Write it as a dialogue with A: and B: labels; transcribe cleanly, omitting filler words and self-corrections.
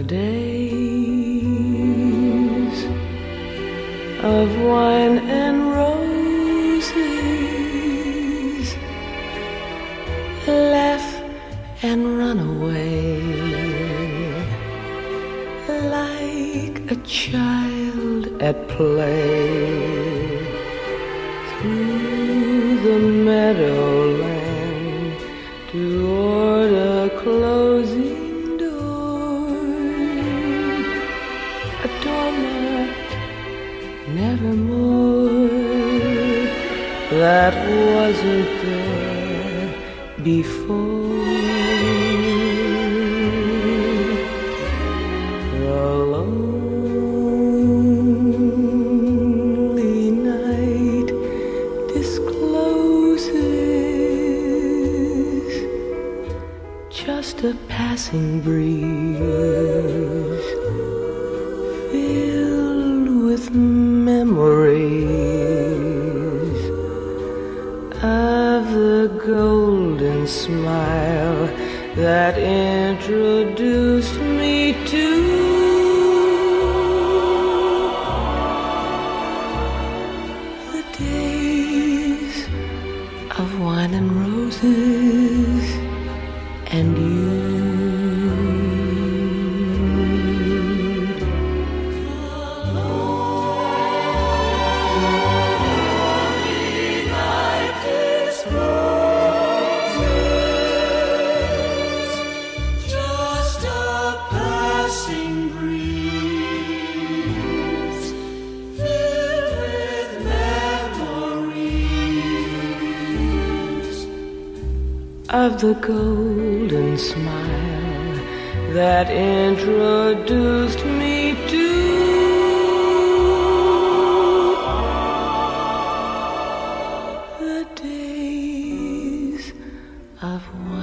A: days of wine and roses, laugh and run away like a child at play through the meadowland toward a closing nevermore that wasn't there before. The lonely night discloses just a passing breeze filled with memories of the golden smile that introduced me to the days of wine and roses and you. Of the golden smile that introduced me to the days of wine.